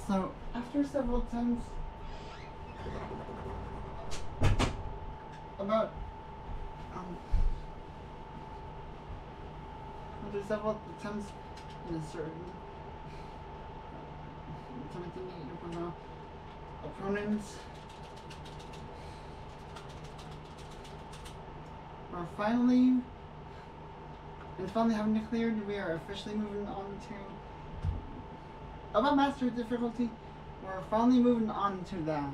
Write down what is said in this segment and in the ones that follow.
So, after several attempts, after several attempts in a certain opponents are finally having it cleared, we are officially moving on to about master difficulty. We're finally moving on to that.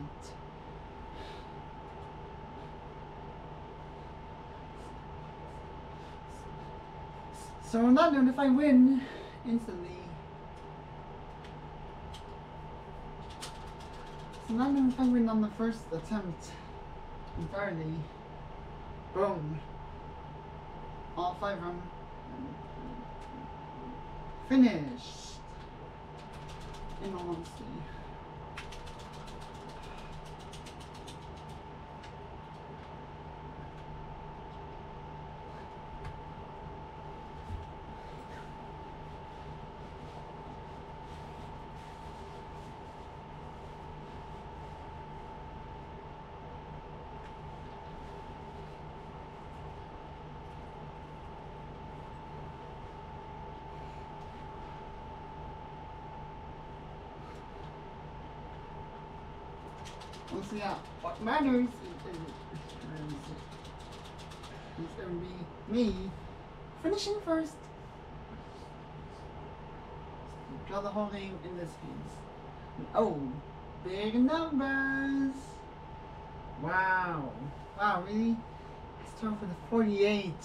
So on that note, if I win instantly, on the first attempt entirely, boom, all 5 of them finished, in all honesty. Well, so yeah, what matters is going to be me finishing first. Draw the whole game in this case. Oh, big numbers! Wow. Wow, really? Let's start with the 48.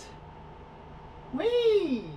Whee!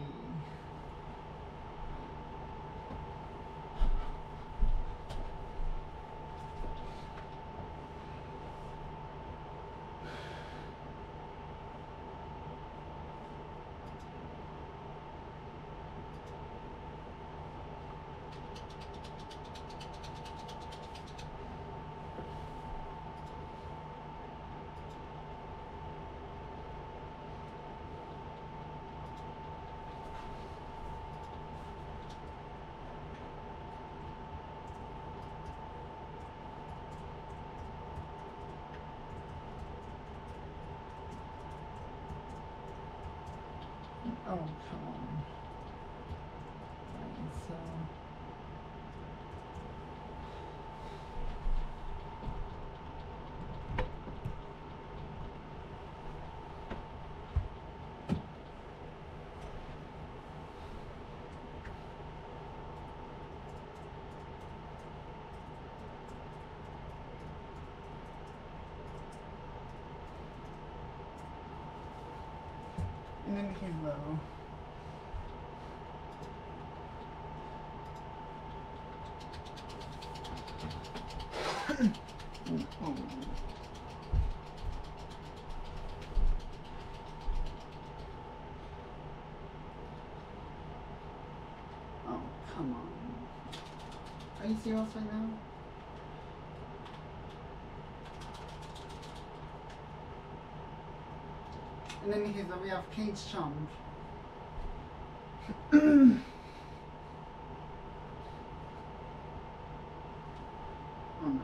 Oh, come on. Right, so... And then he's low. Oh, come on. Are you serious right now? And then here we have cage jump. Oh no.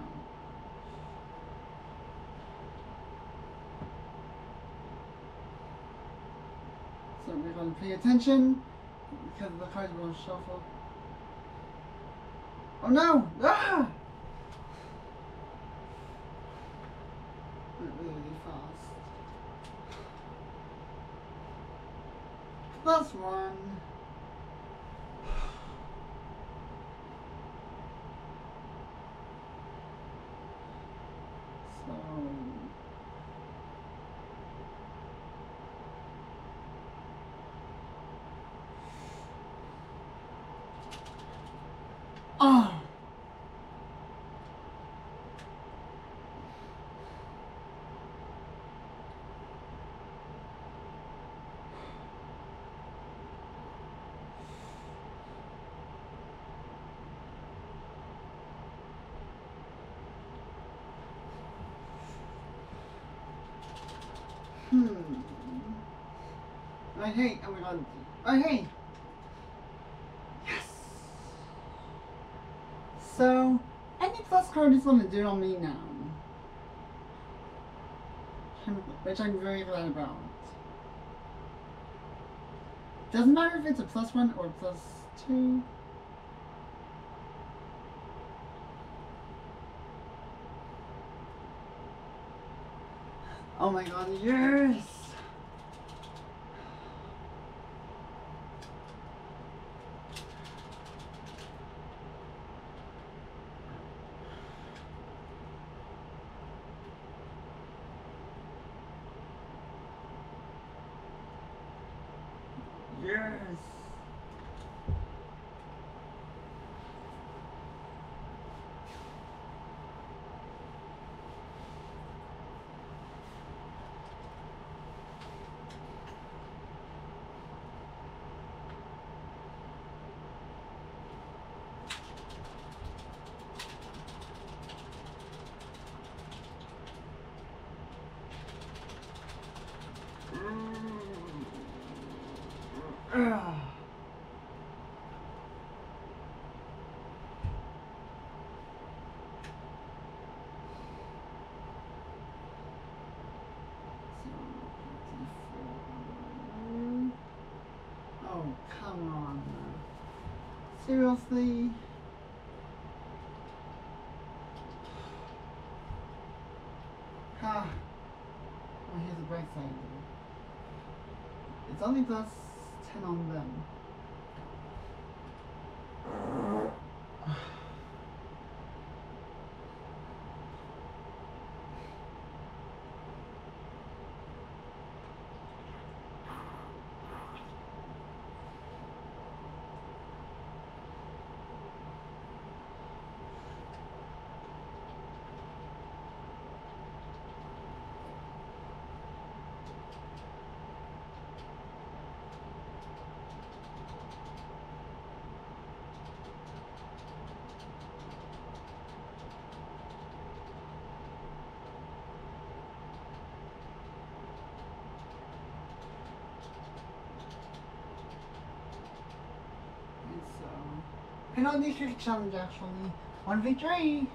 So we're going to pay attention because the cards will shuffle. Oh no! Ah! Really fast. +1. So oh. I hate, oh my god, I hate. Yes. So card is going to do it on me now. Which I'm very glad about. Doesn't matter if it's a +1 or +2. Oh my god, yes! Yes! Oh, come on. Seriously? Ah. Oh, here's the bright side. It's only +10 on them. Penalty kick challenge actually. 1v3!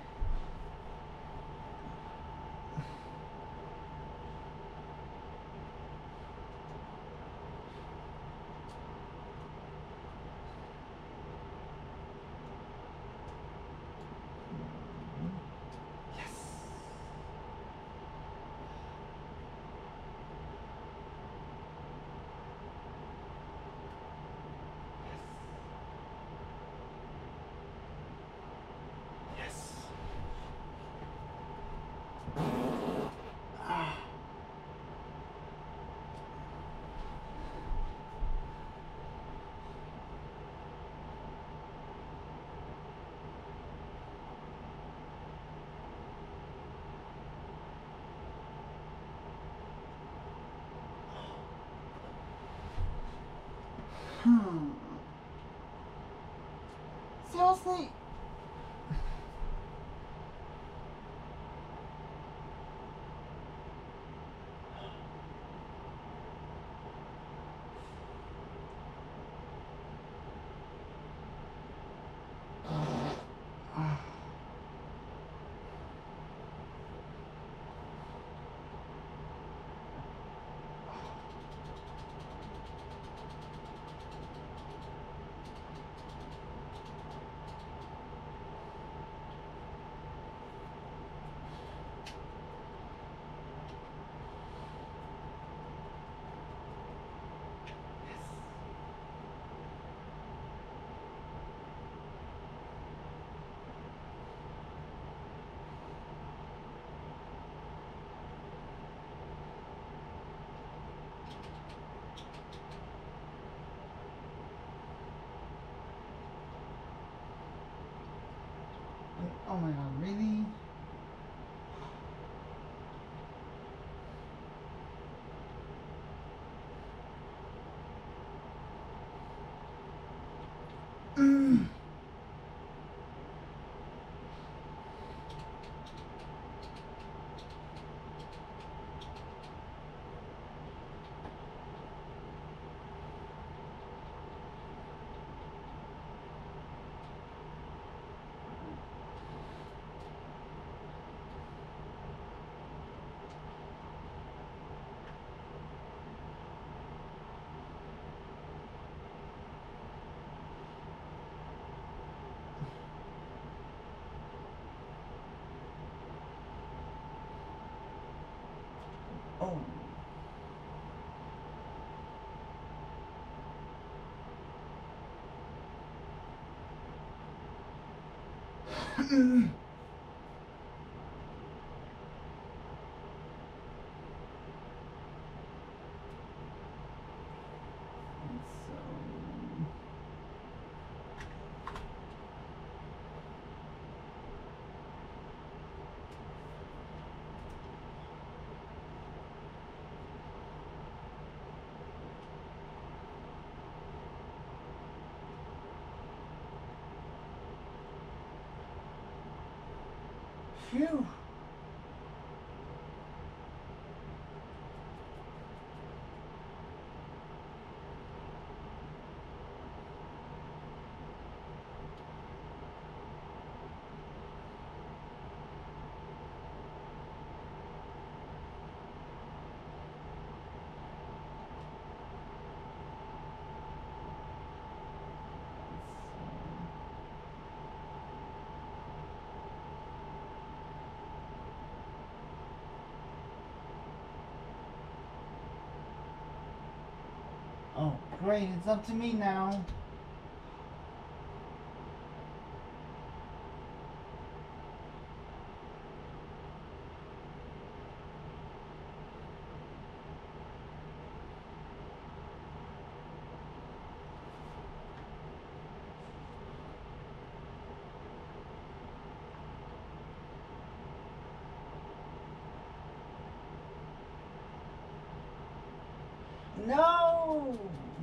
Seriously? Oh my god, really? Phew. Oh, great, it's up to me now. No!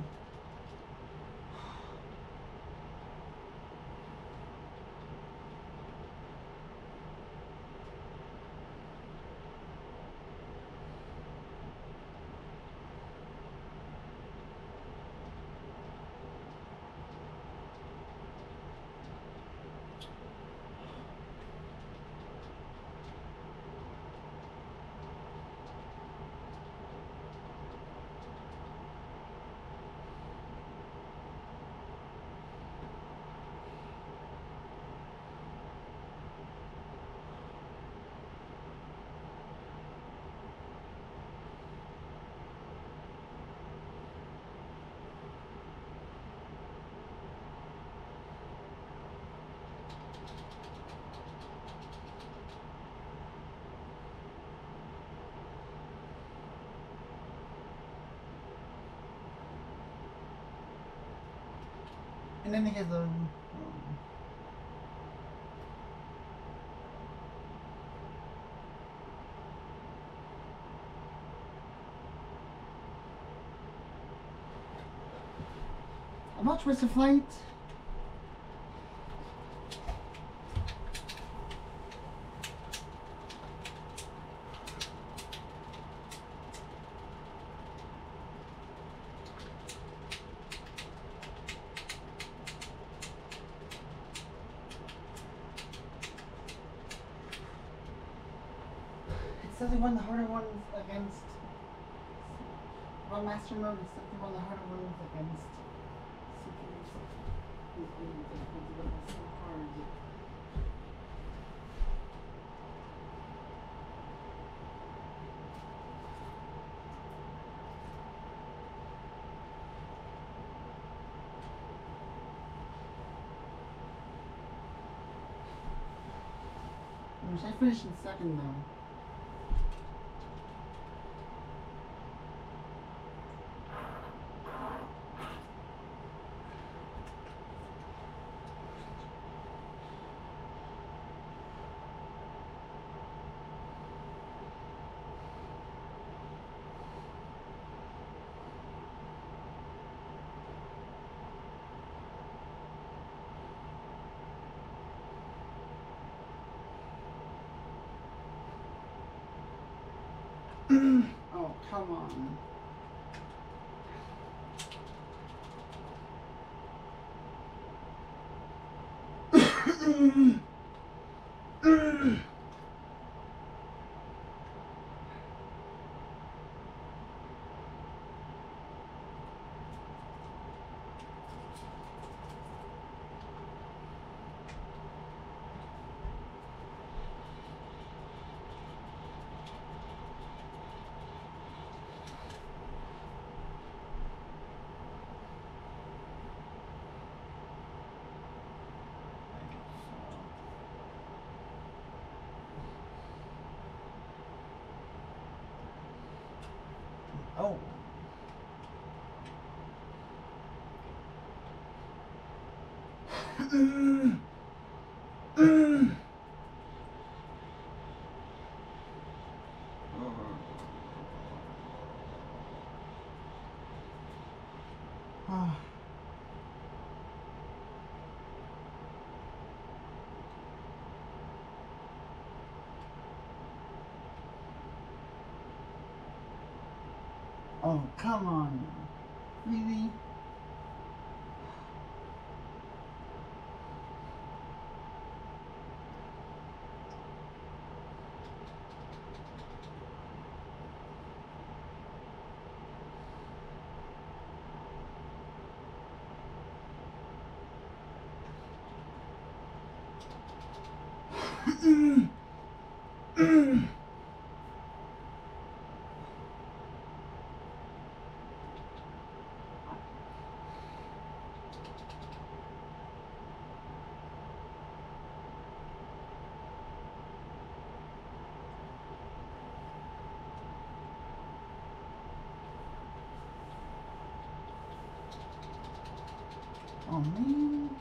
And then he has a... How much was the flight? It's definitely one of the harder ones against... Well, Master Mode is definitely one of the harder ones against... I wish I finished in second though. Oh, come on. Oh, come on. Really? Oh, man.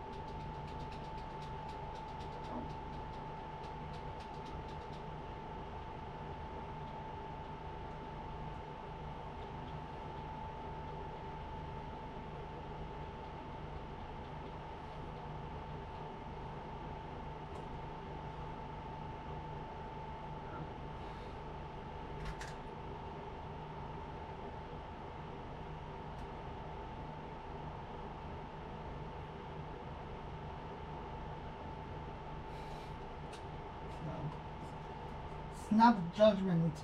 Snap judgment.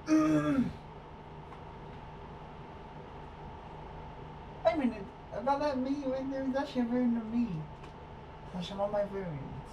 Wait a minute. About that me right there is actually a variant of me. That's all my variants.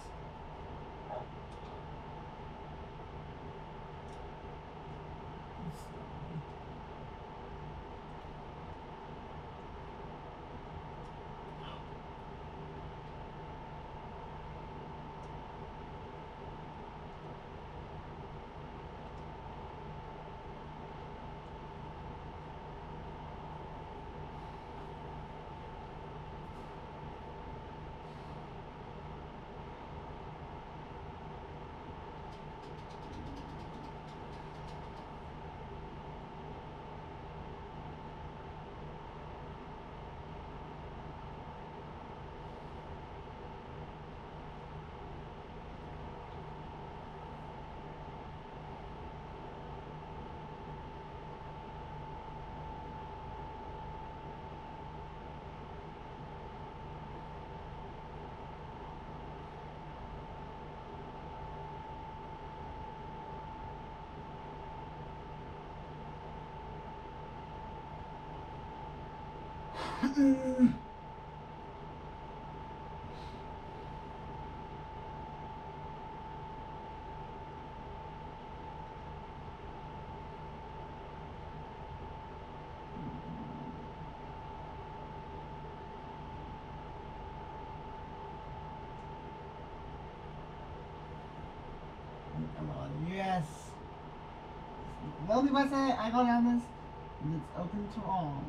Come on, yes. The only website I got on this, and it's open to all.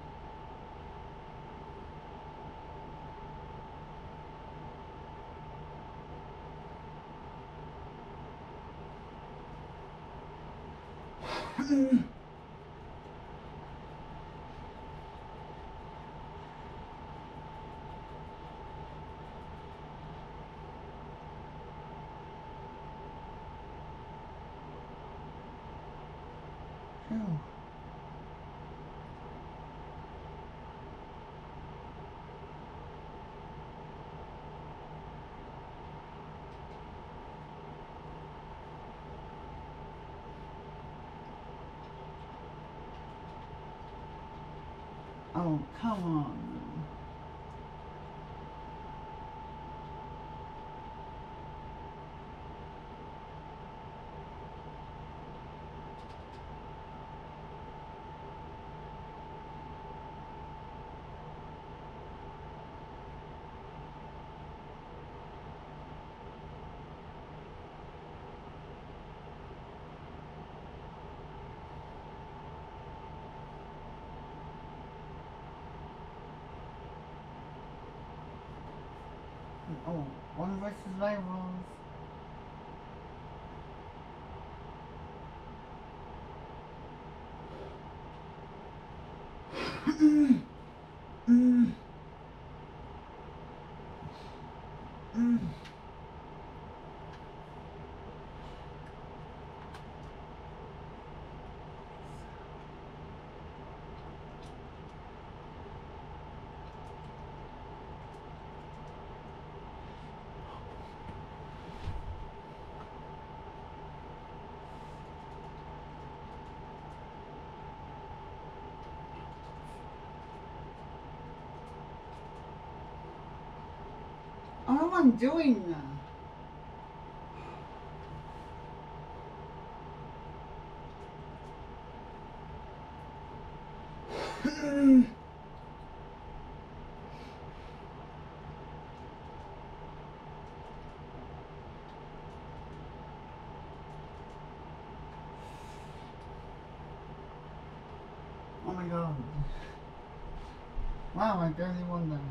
Phew. Oh, come on. Oh, one versus rivals. I don't know what I'm doing. Oh my god. Wow, I barely won them.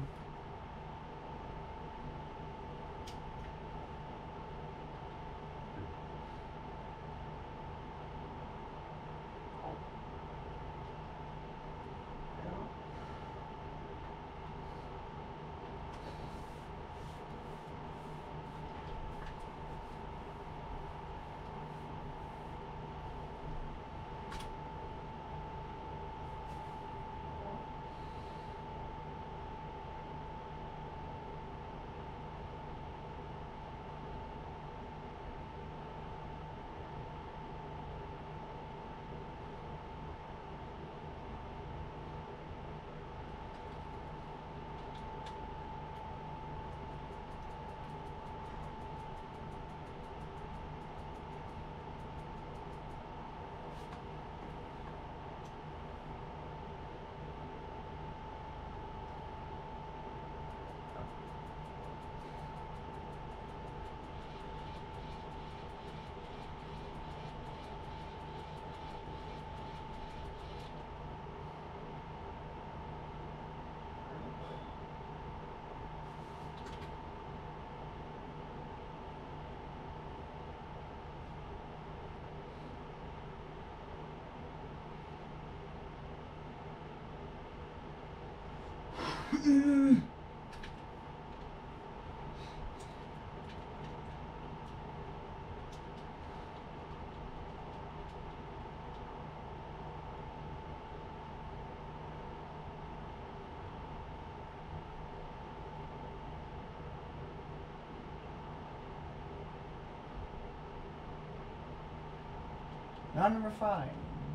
Round number 5.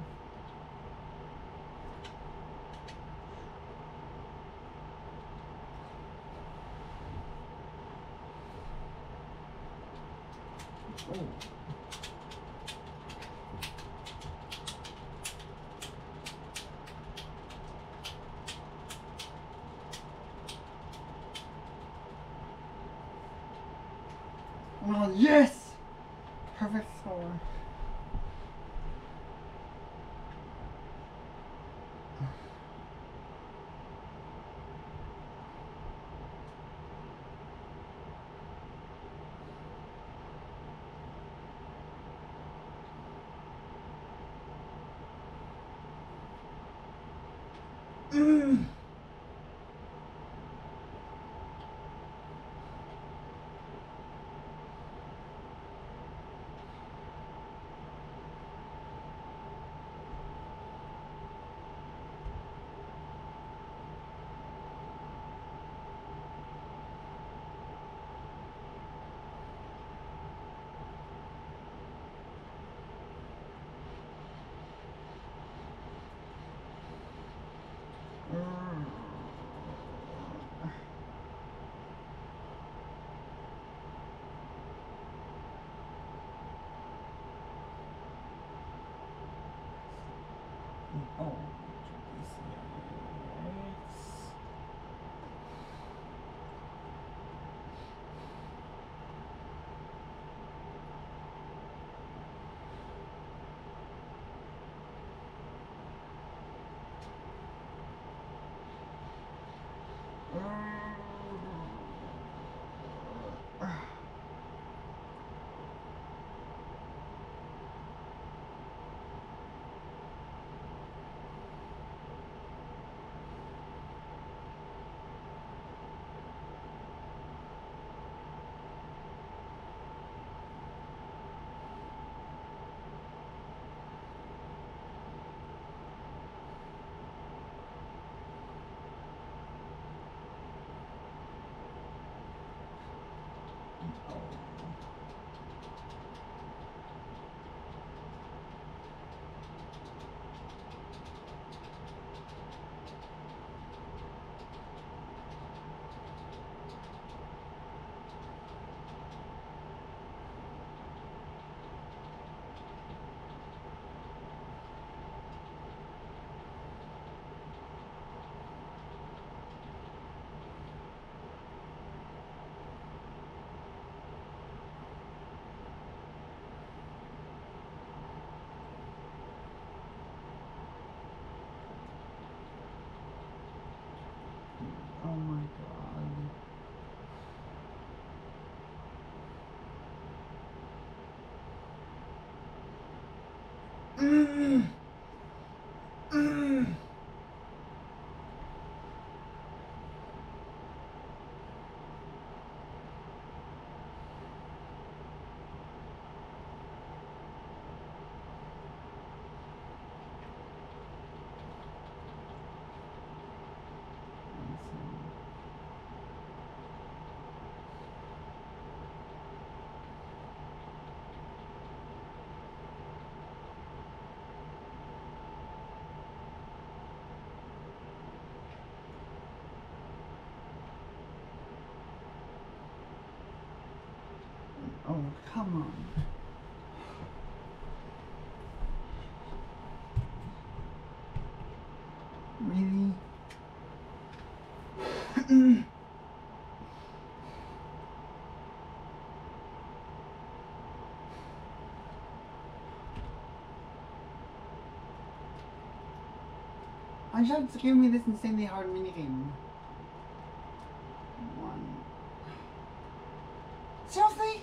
Oh. Oh, yes! Perfect score. Mm. Mm. Oh, come on. Really? I just give me this insanely hard minigame. One. Seriously?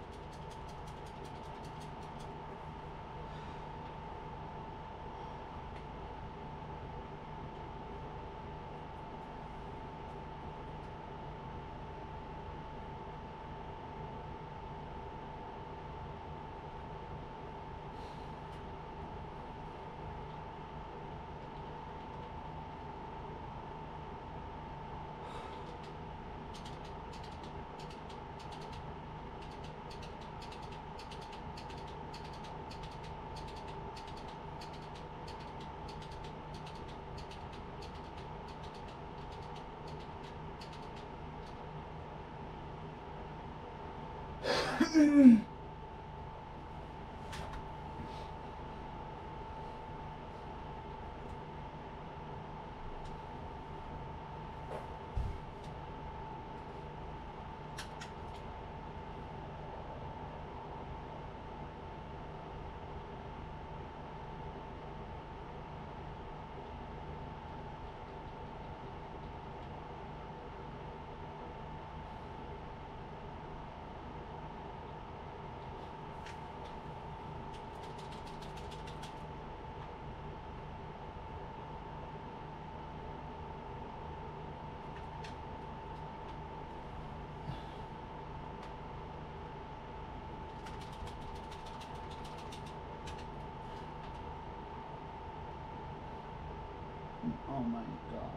Oh my god.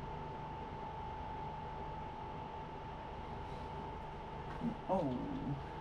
Oh.